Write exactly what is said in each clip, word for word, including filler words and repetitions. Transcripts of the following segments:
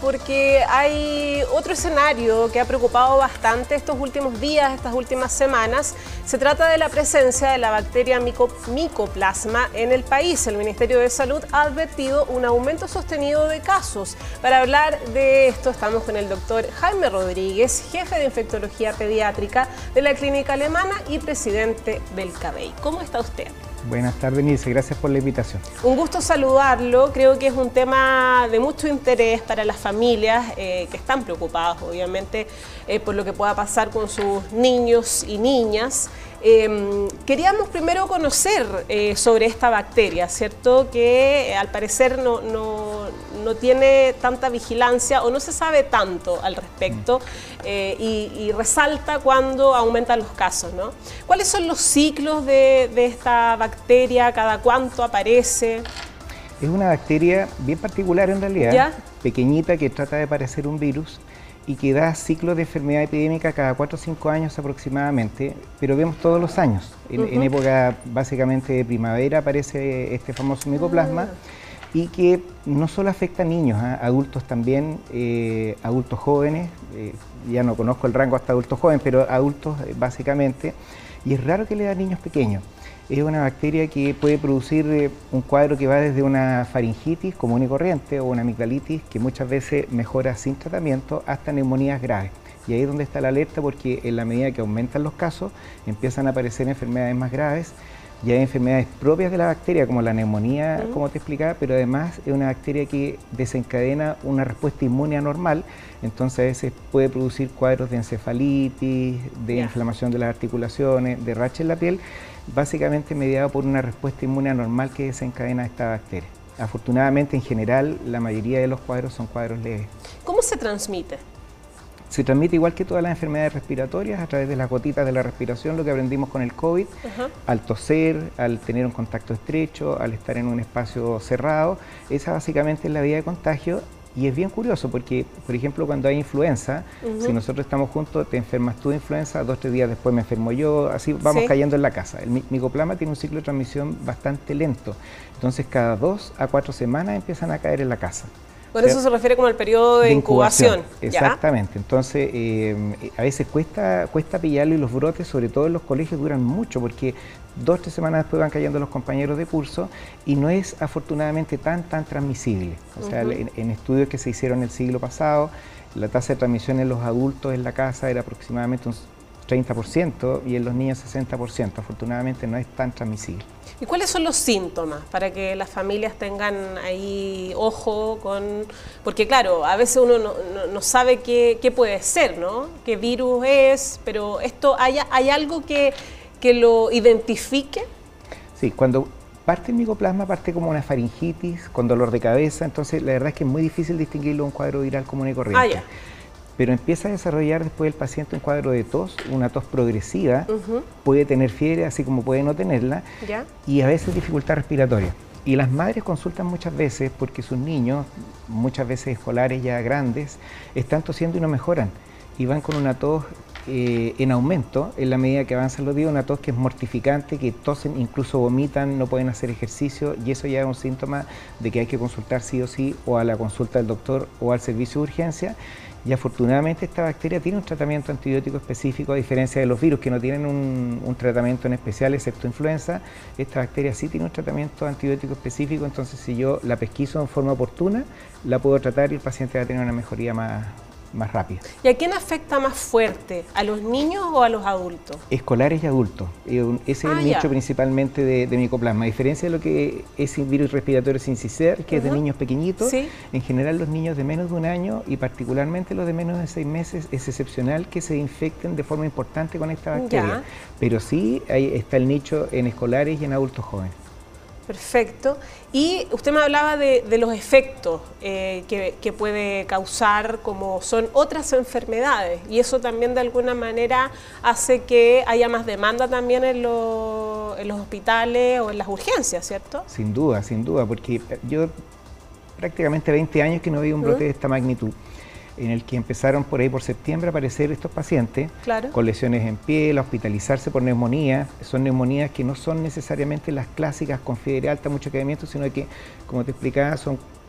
porque hay otro escenario que ha preocupado bastante estos últimos días, estas últimas semanas. Se trata de la presencia de la bacteria mico, Mycoplasma en el país. El Ministerio de Salud ha advertido un aumento sostenido de casos. Para hablar de esto estamos con el doctor Jaime Rodríguez, jefe de infectología pediátrica de la Clínica Alemana y presidente del C A B E I. ¿Cómo está usted? Buenas tardes, Nilce. Gracias por la invitación. Un gusto saludarlo. Creo que es un tema de mucho interés para las familias eh, que están preocupadas, obviamente, eh, por lo que pueda pasar con sus niños y niñas. Eh, queríamos primero conocer eh, sobre esta bacteria, ¿cierto? Que eh, al parecer no, no, no tiene tanta vigilancia o no se sabe tanto al respecto eh, y, y resalta cuando aumentan los casos, ¿no? ¿Cuáles son los ciclos de, de esta bacteria? ¿Cada cuánto aparece? Es una bacteria bien particular en realidad, ¿Ya? Pequeñita, que trata de parecer un virus y que da ciclos de enfermedad epidémica cada cuatro o cinco años aproximadamente, pero vemos todos los años. En, uh-huh. en época básicamente de primavera aparece este famoso micoplasma uh-huh. y que no solo afecta a niños, ¿eh? adultos también, eh, adultos jóvenes, eh, ya no conozco el rango hasta adultos jóvenes, pero adultos eh, básicamente, y es raro que le da a niños pequeños. Es una bacteria que puede producir eh, un cuadro que va desde una faringitis común y corriente o una amigdalitis que muchas veces mejora sin tratamiento hasta neumonías graves. Y ahí es donde está la alerta, porque en la medida que aumentan los casos empiezan a aparecer enfermedades más graves. Ya hay enfermedades propias de la bacteria como la neumonía, uh-huh. como te explicaba, pero además es una bacteria que desencadena una respuesta inmune anormal, entonces a veces puede producir cuadros de encefalitis, de yeah. inflamación de las articulaciones, de racha en la piel, básicamente mediado por una respuesta inmune anormal que desencadena esta bacteria. Afortunadamente, en general, la mayoría de los cuadros son cuadros leves. ¿Cómo se transmite? Se transmite igual que todas las enfermedades respiratorias, a través de las gotitas de la respiración, lo que aprendimos con el COVID, uh-huh. al toser, al tener un contacto estrecho, al estar en un espacio cerrado. Esa básicamente es la vía de contagio. Y es bien curioso porque, por ejemplo, cuando hay influenza, uh-huh. si nosotros estamos juntos, te enfermas tú de influenza, dos o tres días después me enfermo yo, así vamos ¿Sí? cayendo en la casa. El micoplasma tiene un ciclo de transmisión bastante lento, entonces cada dos a cuatro semanas empiezan a caer en la casa. Por eso se refiere como al periodo de, de incubación. incubación. Exactamente, ¿ya? Entonces eh, a veces cuesta, cuesta pillarlo y los brotes, sobre todo en los colegios, duran mucho porque dos o tres semanas después van cayendo los compañeros de curso y no es afortunadamente tan, tan transmisible. O sea, uh-huh. en, en estudios que se hicieron el siglo pasado, la tasa de transmisión en los adultos en la casa era aproximadamente un treinta por ciento y en los niños sesenta por ciento. Afortunadamente no es tan transmisible. ¿Y cuáles son los síntomas para que las familias tengan ahí ojo con...? Porque claro, a veces uno no, no, no sabe qué, qué puede ser, ¿no? ¿Qué virus es? Pero esto, ¿hay, hay algo que, que lo identifique? Sí, cuando parte el micoplasma parte como una faringitis, con dolor de cabeza, entonces la verdad es que es muy difícil distinguirlo de un cuadro viral común y corriente. Ah, ya. Pero empieza a desarrollar después el paciente un cuadro de tos, una tos progresiva, uh-huh. puede tener fiebre así como puede no tenerla, ¿ya? Y a veces dificultad respiratoria. Y las madres consultan muchas veces porque sus niños, muchas veces escolares ya grandes, están tosiendo y no mejoran y van con una tos eh, en aumento en la medida que avanzan los días, una tos que es mortificante, que tosen, incluso vomitan, no pueden hacer ejercicio y eso ya es un síntoma de que hay que consultar sí o sí o a la consulta del doctor o al servicio de urgencia. Y afortunadamente esta bacteria tiene un tratamiento antibiótico específico, a diferencia de los virus que no tienen un, un tratamiento en especial, excepto influenza. Esta bacteria sí tiene un tratamiento antibiótico específico, entonces si yo la pesquiso en forma oportuna, la puedo tratar y el paciente va a tener una mejoría más, más rápida. ¿Y a quién afecta más fuerte? ¿A los niños o a los adultos? Escolares y adultos. Ese es ah, el nicho ya. principalmente de, de micoplasma. A diferencia de lo que es el virus respiratorio sincicial, que uh-huh. es de niños pequeñitos, ¿sí? En general los niños de menos de un año y particularmente los de menos de seis meses es excepcional que se infecten de forma importante con esta bacteria. Ya. Pero sí ahí está el nicho en escolares y en adultos jóvenes. Perfecto. Y usted me hablaba de, de los efectos eh, que, que puede causar, como son otras enfermedades, y eso también de alguna manera hace que haya más demanda también en, lo, en los hospitales o en las urgencias, ¿cierto? Sin duda, sin duda, porque yo prácticamente veinte años que no vi un brote ¿Mm? de esta magnitud. en el que empezaron por ahí por septiembre a aparecer estos pacientes claro. con lesiones en piel, a hospitalizarse por neumonía. Son neumonías que no son necesariamente las clásicas con fiebre alta, mucho quedamiento, sino que, como te explicaba, son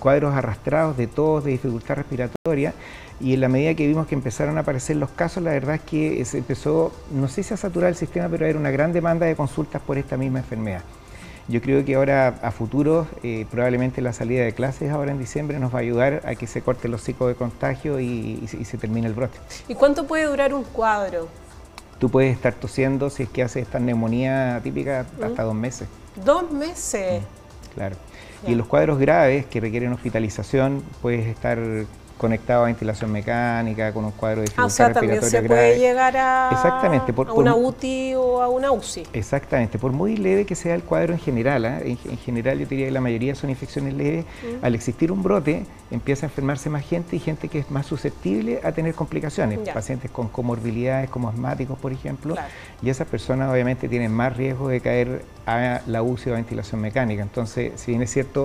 cuadros arrastrados de tos, de dificultad respiratoria, y en la medida que vimos que empezaron a aparecer los casos, la verdad es que se empezó, no sé si a saturar el sistema, pero a haber una gran demanda de consultas por esta misma enfermedad. Yo creo que ahora a futuro, eh, probablemente la salida de clases ahora en diciembre nos va a ayudar a que se corten los ciclos de contagio y, y, y se termine el brote. ¿Y cuánto puede durar un cuadro? Tú puedes estar tosiendo, si es que haces esta neumonía típica, ¿Mm? hasta dos meses. ¿Dos meses? Mm, claro. Ya. Y en los cuadros graves que requieren hospitalización, puedes estar conectado a ventilación mecánica, con un cuadro de dificultad ah, o sea, respiratoria también se grave. Puede llegar a, exactamente, por, a una por, U T I o a una U C I. Exactamente, por muy leve que sea el cuadro en general, ¿eh? en, en general yo diría que la mayoría son infecciones leves, mm. al existir un brote empieza a enfermarse más gente y gente que es más susceptible a tener complicaciones, ya. pacientes con comorbilidades como asmáticos, por ejemplo, claro. y esas personas obviamente tienen más riesgo de caer a la U C I o a ventilación mecánica. Entonces, si bien es cierto,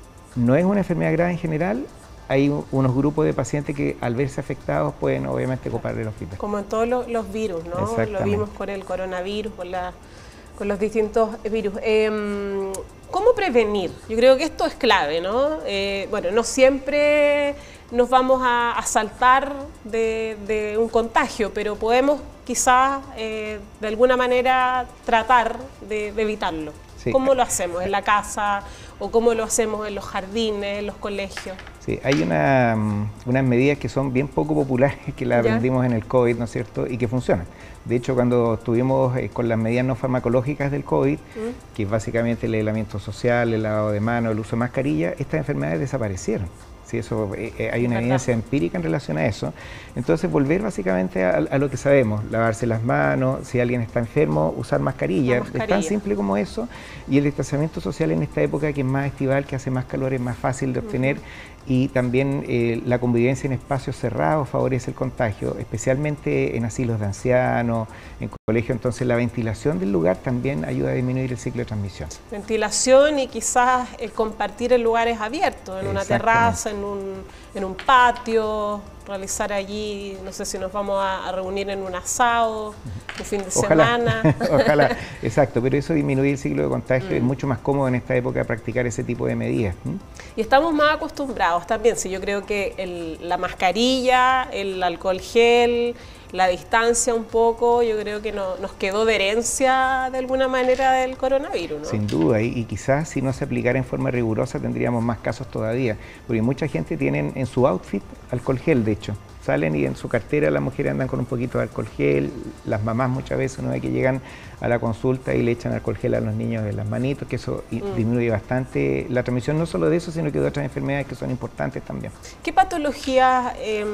no es una enfermedad grave en general, hay unos grupos de pacientes que al verse afectados pueden obviamente ocupar el hospital. Como en todos los, los virus, ¿no? Lo vimos con el coronavirus, con, la, con los distintos virus. Eh, ¿Cómo prevenir? Yo creo que esto es clave, ¿no? Eh, bueno, no siempre nos vamos a, a saltar de, de un contagio, pero podemos quizás eh, de alguna manera tratar de, de evitarlo. Sí. ¿Cómo lo hacemos? ¿En la casa o cómo lo hacemos en los jardines, en los colegios? Sí, hay una, unas medidas que son bien poco populares, que las aprendimos en el COVID, ¿no es cierto?, y que funcionan. De hecho, cuando estuvimos eh, con las medidas no farmacológicas del COVID, ¿Mm? que es básicamente el aislamiento social, el lavado de manos, el uso de mascarilla, estas enfermedades desaparecieron. Sí, eso, eh, hay una evidencia empírica en relación a eso. Entonces, volver básicamente a, a lo que sabemos, lavarse las manos, si alguien está enfermo, usar mascarilla. mascarilla. Es tan simple como eso. Y el distanciamiento social en esta época que es más estival, que hace más calor, es más fácil de obtener. Uh-huh. Y también eh, la convivencia en espacios cerrados favorece el contagio, especialmente en asilos de ancianos, en colegios. Entonces, la ventilación del lugar también ayuda a disminuir el ciclo de transmisión. Ventilación y quizás el compartir en lugares abiertos, en una terraza, en un, en un patio, realizar allí, no sé si nos vamos a, a reunir en un asado, un fin de ojalá, semana. Ojalá, exacto, pero eso disminuye el ciclo de contagio, mm. es mucho más cómodo en esta época practicar ese tipo de medidas. ¿Mm? Y estamos más acostumbrados también, sí, yo creo que el, la mascarilla, el alcohol gel, la distancia un poco, yo creo que no, nos quedó de herencia de alguna manera del coronavirus, ¿no? Sin duda, y, y quizás si no se aplicara en forma rigurosa tendríamos más casos todavía, porque mucha gente tiene en su outfit alcohol gel, de hecho. Salen y en su cartera las mujeres andan con un poquito de alcohol gel, las mamás muchas veces no ve que llegan a la consulta y le echan alcohol gel a los niños en las manitos, que eso mm. disminuye bastante la transmisión, no solo de eso, sino que de otras enfermedades que son importantes también. ¿Qué patologías, eh,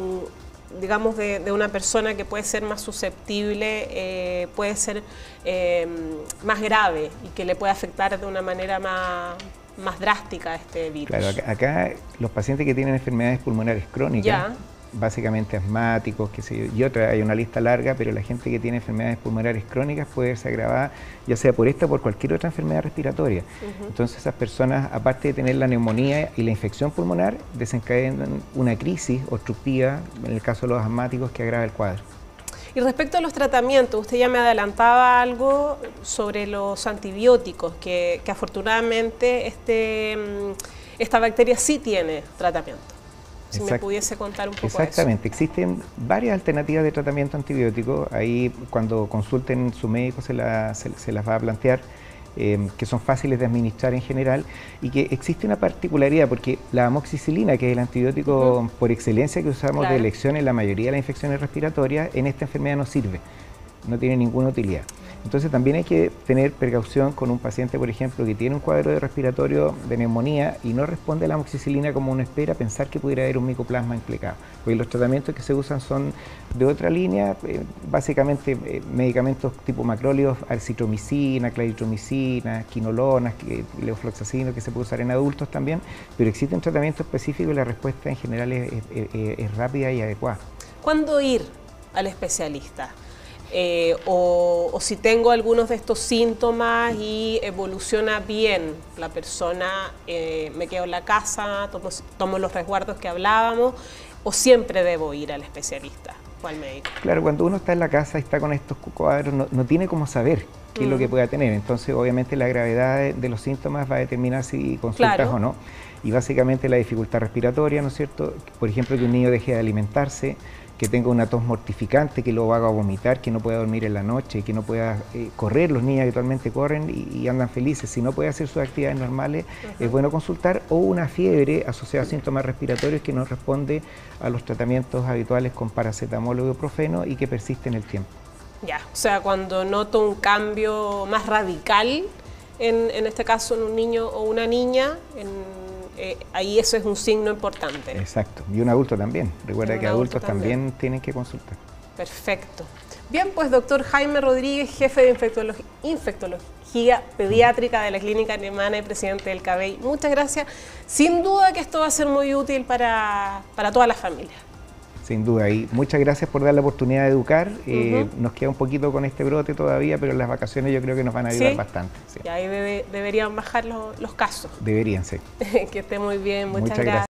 digamos, de, de una persona que puede ser más susceptible, eh, puede ser eh, más grave y que le puede afectar de una manera más... más drástica este virus? Claro, acá, acá los pacientes que tienen enfermedades pulmonares crónicas, ya. básicamente asmáticos, qué sé yo, y otra, hay una lista larga, pero la gente que tiene enfermedades pulmonares crónicas puede verse agravada, ya sea por esta o por cualquier otra enfermedad respiratoria. Uh-huh. Entonces esas personas, aparte de tener la neumonía y la infección pulmonar, desencadenan una crisis obstructiva, en el caso de los asmáticos, que agrava el cuadro. Y respecto a los tratamientos, usted ya me adelantaba algo sobre los antibióticos, que, que afortunadamente este, esta bacteria sí tiene tratamiento. Si Exact- me pudiese contar un poco Exactamente, eso. Existen varias alternativas de tratamiento antibiótico, ahí cuando consulten su médico se, la, se, se las va a plantear. Eh, que son fáciles de administrar en general y que existe una particularidad porque la amoxicilina, que es el antibiótico uh-huh. por excelencia que usamos claro. de elección en la mayoría de las infecciones respiratorias, en esta enfermedad no sirve, no tiene ninguna utilidad. Entonces también hay que tener precaución con un paciente, por ejemplo, que tiene un cuadro de respiratorio de neumonía y no responde a la amoxicilina como uno espera, pensar que pudiera haber un micoplasma implicado. Porque los tratamientos que se usan son de otra línea, eh, básicamente eh, medicamentos tipo macrólidos, arcitromicina, claritromicina, quinolonas, que, levofloxacino, que se puede usar en adultos también, pero existe un tratamiento específico y la respuesta en general es, es, es, es rápida y adecuada. ¿Cuándo ir al especialista? Eh, o, o si tengo algunos de estos síntomas y evoluciona bien la persona, eh, me quedo en la casa, tomo, tomo los resguardos que hablábamos, o siempre debo ir al especialista. o al médico. Claro, cuando uno está en la casa y está con estos cuadros, no, no tiene cómo saber qué mm. es lo que pueda tener. Entonces, obviamente, la gravedad de, de los síntomas va a determinar si consultas claro. o no. Y básicamente la dificultad respiratoria, ¿no es cierto? Por ejemplo, que un niño deje de alimentarse, que tenga una tos mortificante, que lo haga vomitar, que no pueda dormir en la noche, que no pueda eh, correr. Los niños habitualmente corren y, y andan felices. Si no puede hacer sus actividades normales, uh-huh. es bueno consultar. O una fiebre asociada a síntomas respiratorios que no responde a los tratamientos habituales con paracetamol o ibuprofeno y que persiste en el tiempo. Ya, o sea, cuando noto un cambio más radical, en, en este caso en un niño o una niña, en, eh, ahí eso es un signo importante. Exacto, y un adulto también. Recuerda que adultos también. también tienen que consultar. Perfecto. Bien, pues doctor Jaime Rodríguez, jefe de infectología, infectología pediátrica de la Clínica Alemana y presidente del C A B E I, muchas gracias. Sin duda que esto va a ser muy útil para, para todas las familias. Sin duda, y muchas gracias por dar la oportunidad de educar. Eh, uh-huh. Nos queda un poquito con este brote todavía, pero en las vacaciones yo creo que nos van a ayudar ¿Sí? bastante. Sí. Y ahí debe, deberían bajar los, los casos. Deberían, sí. Que esté muy bien, muchas, muchas gracias. gracias.